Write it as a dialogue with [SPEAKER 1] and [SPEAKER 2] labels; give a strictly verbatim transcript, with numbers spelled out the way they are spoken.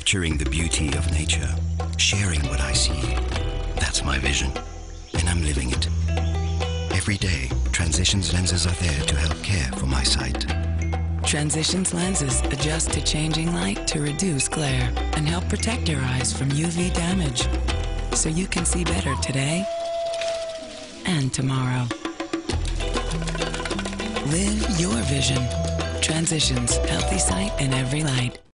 [SPEAKER 1] Capturing the beauty of nature, sharing what I see. That's my vision, and I'm living it. Every day, Transitions lenses are there to help care for my sight.
[SPEAKER 2] Transitions lenses adjust to changing light to reduce glare and help protect your eyes from U V damage, so you can see better today and tomorrow. Live your vision. Transitions, healthy sight in every light.